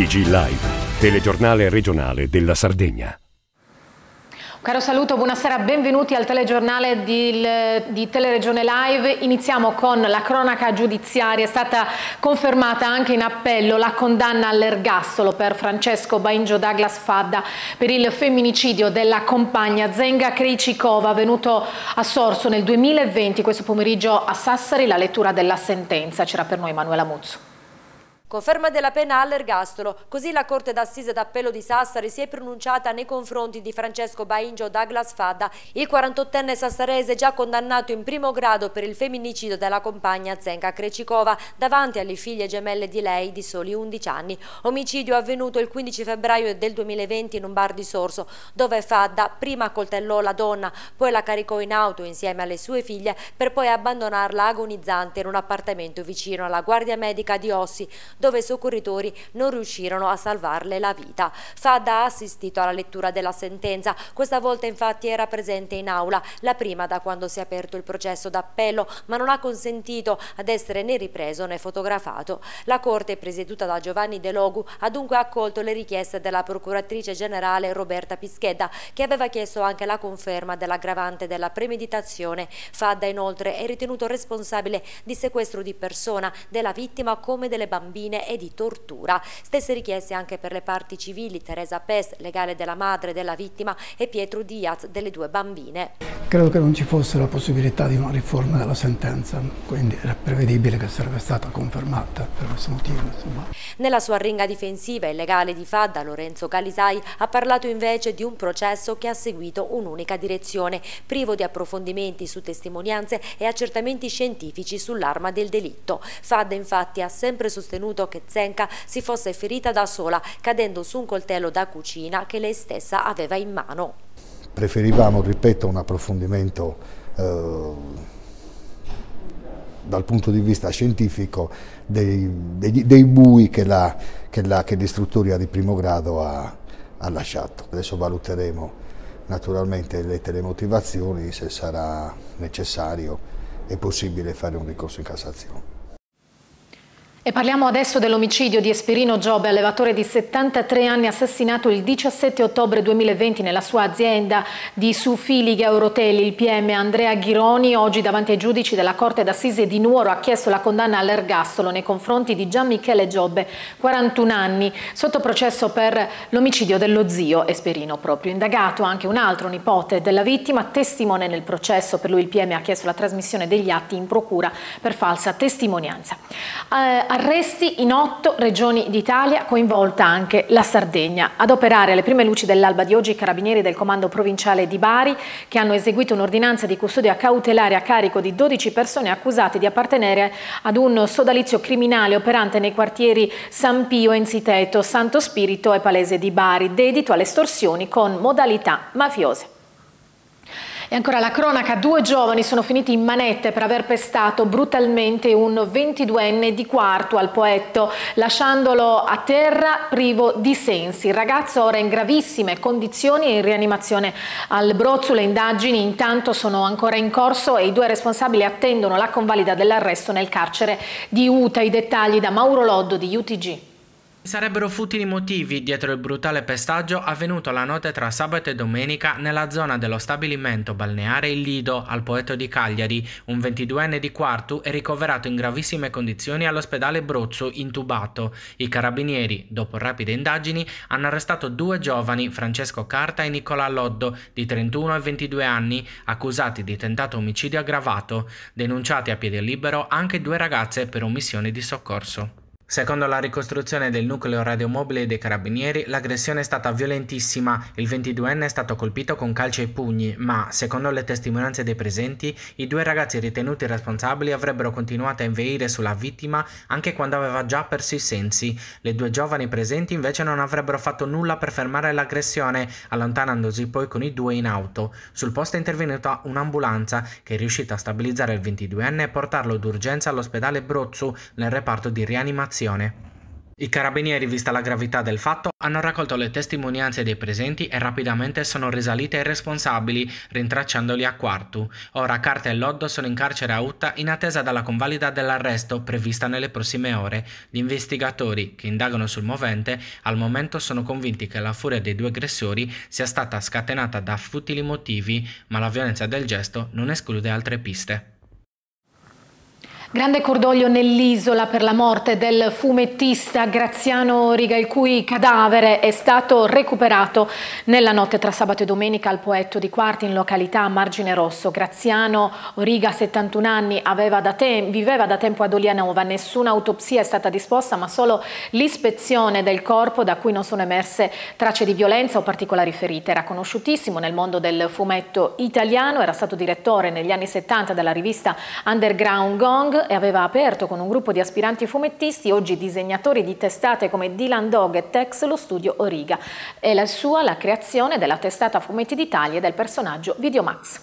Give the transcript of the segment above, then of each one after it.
TG Live, telegiornale regionale della Sardegna. Caro saluto, buonasera, benvenuti al telegiornale di Teleregione Live. Iniziamo con la cronaca giudiziaria. È stata confermata anche in appello la condanna all'ergastolo per Francesco Bainjo Douglas Fadda per il femminicidio della compagna Zenga Krejcikova, avvenuto a Sorso nel 2020. Questo pomeriggio a Sassari la lettura della sentenza. C'era per noi Manuela Muzzu. Conferma della pena all'ergastolo, così la Corte d'Assise d'Appello di Sassari si è pronunciata nei confronti di Francesco Bainjo Douglas Fadda, il 48enne sassarese già condannato in primo grado per il femminicidio della compagna Zenga Krejcikova davanti alle figlie gemelle di lei di soli 11 anni. Omicidio avvenuto il 15 febbraio del 2020 in un bar di Sorso, dove Fadda prima accoltellò la donna, poi la caricò in auto insieme alle sue figlie per poi abbandonarla agonizzante in un appartamento vicino alla guardia medica di Ossi, dove i soccorritori non riuscirono a salvarle la vita. Fadda ha assistito alla lettura della sentenza, questa volta infatti era presente in aula, la prima da quando si è aperto il processo d'appello, ma non ha consentito ad essere né ripreso né fotografato. La Corte, presieduta da Giovanni De Logu, ha dunque accolto le richieste della Procuratrice Generale Roberta Pischedda, che aveva chiesto anche la conferma dell'aggravante della premeditazione. Fadda inoltre è ritenuto responsabile di sequestro di persona della vittima come delle bambine e di tortura. Stesse richieste anche per le parti civili Teresa Pes, legale della madre della vittima, e Pietro Diaz, delle due bambine. Credo che non ci fosse la possibilità di una riforma della sentenza, quindi era prevedibile che sarebbe stata confermata per questo motivo. Insomma. Nella sua ringa difensiva il legale di Fadda, Lorenzo Galisai, ha parlato invece di un processo che ha seguito un'unica direzione, privo di approfondimenti su testimonianze e accertamenti scientifici sull'arma del delitto. Fadda infatti ha sempre sostenuto che Zenga si fosse ferita da sola, cadendo su un coltello da cucina che lei stessa aveva in mano. Preferivamo, ripeto, un approfondimento dal punto di vista scientifico dei bui che l'istruttoria di primo grado ha lasciato. Adesso valuteremo naturalmente le motivazioni, se sarà necessario e possibile fare un ricorso in Cassazione. E parliamo adesso dell'omicidio di Esperino Giobbe, allevatore di 73 anni assassinato il 17 ottobre 2020 nella sua azienda di Sufiliga Eurotelli. Il PM Andrea Ghironi, oggi davanti ai giudici della Corte d'Assise di Nuoro, ha chiesto la condanna all'ergastolo nei confronti di Gian Michele Giobbe, 41 anni, sotto processo per l'omicidio dello zio Esperino proprio. Indagato anche un altro nipote della vittima, testimone nel processo. Per lui il PM ha chiesto la trasmissione degli atti in procura per falsa testimonianza. Arresti in 8 regioni d'Italia, coinvolta anche la Sardegna. Ad operare alle prime luci dell'alba di oggi i carabinieri del comando provinciale di Bari, che hanno eseguito un'ordinanza di custodia cautelare a carico di 12 persone accusate di appartenere ad un sodalizio criminale operante nei quartieri San Pio, Enziteto, Santo Spirito e Palese di Bari, dedito alle estorsioni con modalità mafiose. E ancora la cronaca, 2 giovani sono finiti in manette per aver pestato brutalmente un 22enne di Quartu al Poetto, lasciandolo a terra privo di sensi. Il ragazzo ora è in gravissime condizioni e in rianimazione al Brozzo. Le indagini intanto sono ancora in corso e i 2 responsabili attendono la convalida dell'arresto nel carcere di Uta. I dettagli da Mauro Loddo di UTG. Sarebbero futili motivi dietro il brutale pestaggio avvenuto la notte tra sabato e domenica nella zona dello stabilimento balneare Il Lido al Poetto di Cagliari. Un 22enne di Quartu è ricoverato in gravissime condizioni all'ospedale Brozzo, intubato. I carabinieri, dopo rapide indagini, hanno arrestato 2 giovani, Francesco Carta e Nicola Loddo, di 31 e 22 anni, accusati di tentato omicidio aggravato. Denunciati a piede libero anche 2 ragazze per omissione di soccorso. Secondo la ricostruzione del nucleo radiomobile dei carabinieri, l'aggressione è stata violentissima. Il 22enne è stato colpito con calci e pugni, ma, secondo le testimonianze dei presenti, i 2 ragazzi ritenuti responsabili avrebbero continuato a inveire sulla vittima anche quando aveva già perso i sensi. Le 2 giovani presenti invece non avrebbero fatto nulla per fermare l'aggressione, allontanandosi poi con i 2 in auto. Sul posto è intervenuta un'ambulanza che è riuscita a stabilizzare il 22enne e portarlo d'urgenza all'ospedale Brozzo nel reparto di rianimazione. I carabinieri, vista la gravità del fatto, hanno raccolto le testimonianze dei presenti e rapidamente sono risaliti ai responsabili, rintracciandoli a Quartu. Ora Carta e Loddo sono in carcere a Utta in attesa della convalida dell'arresto prevista nelle prossime ore. Gli investigatori, che indagano sul movente, al momento sono convinti che la furia dei due aggressori sia stata scatenata da futili motivi, ma la violenza del gesto non esclude altre piste. Grande cordoglio nell'isola per la morte del fumettista Graziano Origa, il cui cadavere è stato recuperato nella notte tra sabato e domenica al Poetto di Quartu in località Margine Rosso. Graziano Origa, 71 anni, viveva da tempo ad Olianova. Nessuna autopsia è stata disposta, ma solo l'ispezione del corpo, da cui non sono emerse tracce di violenza o particolari ferite. Era conosciutissimo nel mondo del fumetto italiano, era stato direttore negli anni 70 della rivista Underground Gong e aveva aperto con un gruppo di aspiranti fumettisti, oggi disegnatori di testate come Dylan Dog e Tex, lo studio Origa. È la sua la creazione della testata Fumetti d'Italia e del personaggio Videomax.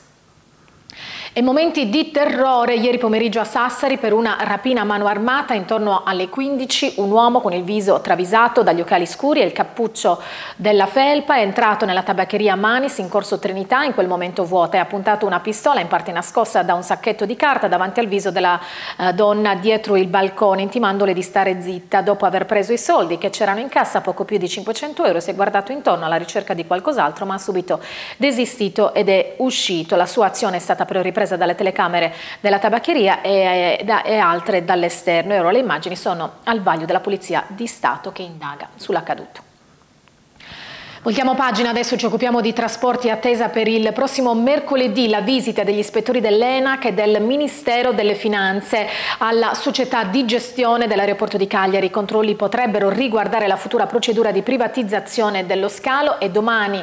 E momenti di terrore ieri pomeriggio a Sassari per una rapina a mano armata. Intorno alle 15 un uomo con il viso travisato dagli occhiali scuri e il cappuccio della felpa è entrato nella tabaccheria Manis in corso Trinità, in quel momento vuota, e ha puntato una pistola in parte nascosta da un sacchetto di carta davanti al viso della donna dietro il balcone, intimandole di stare zitta. Dopo aver preso i soldi che c'erano in cassa, poco più di 500 euro, si è guardato intorno alla ricerca di qualcos'altro, ma ha subito desistito ed è uscito. La sua azione è stata però ripresa dalle telecamere della tabaccheria e altre dall'esterno. E ora le immagini sono al vaglio della Polizia di Stato che indaga sull'accaduto. Voltiamo pagina, adesso ci occupiamo di trasporti. Attesa per il prossimo mercoledì la visita degli ispettori dell'ENAC e del Ministero delle Finanze alla società di gestione dell'aeroporto di Cagliari. I controlli potrebbero riguardare la futura procedura di privatizzazione dello scalo e domani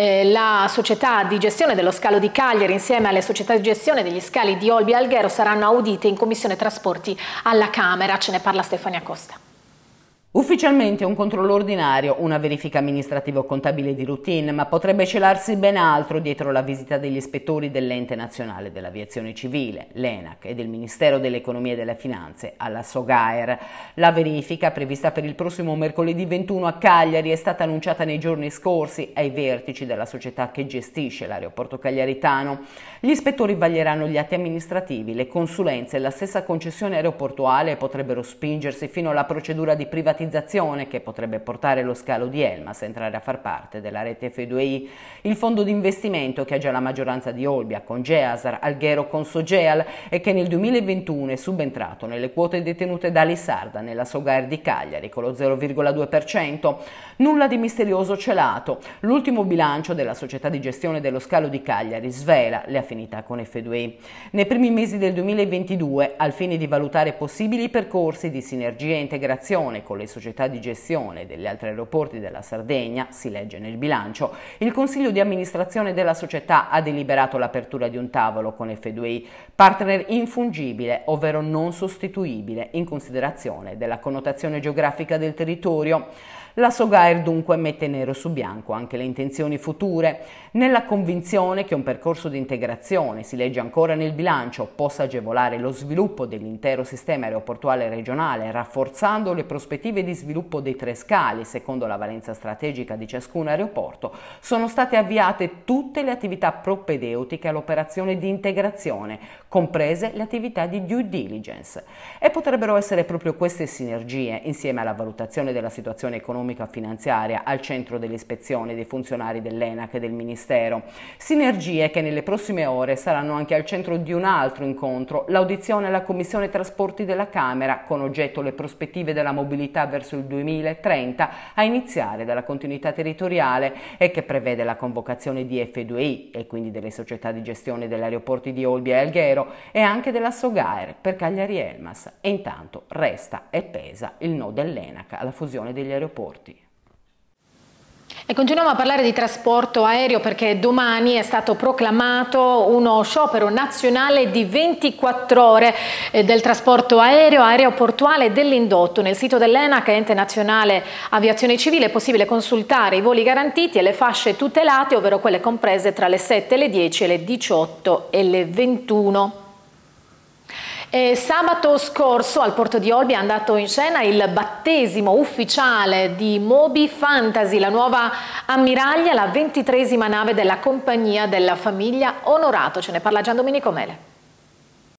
la società di gestione dello scalo di Cagliari insieme alle società di gestione degli scali di Olbia e Alghero saranno audite in Commissione Trasporti alla Camera. Ce ne parla Stefania Costa. Ufficialmente un controllo ordinario, una verifica amministrativo-contabile di routine, ma potrebbe celarsi ben altro dietro la visita degli ispettori dell'Ente Nazionale dell'Aviazione Civile, l'ENAC, e del Ministero dell'Economia e delle Finanze alla Sogair. La verifica, prevista per il prossimo mercoledì 21 a Cagliari, è stata annunciata nei giorni scorsi ai vertici della società che gestisce l'aeroporto cagliaritano. Gli ispettori vaglieranno gli atti amministrativi, le consulenze e la stessa concessione aeroportuale e potrebbero spingersi fino alla procedura di privatizzazione che potrebbe portare lo scalo di Elmas a entrare a far parte della rete F2I. Il fondo di investimento, che ha già la maggioranza di Olbia con Geasar, Alghero con Sogeal, e che nel 2021 è subentrato nelle quote detenute da Lissarda nella Sogair di Cagliari con lo 0,2%. Nulla di misterioso celato. L'ultimo bilancio della società di gestione dello scalo di Cagliari svela le affinità con F2I. Nei primi mesi del 2022, al fine di valutare possibili percorsi di sinergia e integrazione con le società di gestione degli altri aeroporti della Sardegna, si legge nel bilancio, il Consiglio di amministrazione della società ha deliberato l'apertura di un tavolo con F2I, partner infungibile, ovvero non sostituibile, in considerazione della connotazione geografica del territorio. La Sogair dunque mette nero su bianco anche le intenzioni future, nella convinzione che un percorso di integrazione, si legge ancora nel bilancio, possa agevolare lo sviluppo dell'intero sistema aeroportuale regionale, rafforzando le prospettive di sviluppo dei tre scali secondo la valenza strategica di ciascun aeroporto. Sono state avviate tutte le attività propedeutiche all'operazione di integrazione, comprese le attività di due diligence. E potrebbero essere proprio queste sinergie, insieme alla valutazione della situazione economica finanziaria, al centro dell'ispezione dei funzionari dell'ENAC e del Ministero. Sinergie che nelle prossime ore saranno anche al centro di un altro incontro, l'audizione alla Commissione Trasporti della Camera, con oggetto le prospettive della mobilità verso il 2030, a iniziare dalla continuità territoriale, e che prevede la convocazione di F2I e quindi delle società di gestione degli aeroporti di Olbia e Alghero e anche della Sogair per Cagliari Elmas. E intanto resta e pesa il no dell'ENAC alla fusione degli aeroporti. E continuiamo a parlare di trasporto aereo perché domani è stato proclamato uno sciopero nazionale di 24 ore del trasporto aereo, aeroportuale e dell'indotto. Nel sito dell'ENAC, Ente Nazionale Aviazione Civile, è possibile consultare i voli garantiti e le fasce tutelate, ovvero quelle comprese tra le 7 e le 10 e le 18 e le 21. E sabato scorso al porto di Olbia è andato in scena il battesimo ufficiale di Moby Fantasy, la nuova ammiraglia, la 23esima nave della compagnia della famiglia Onorato. Ce ne parla Gian Domenico Mele.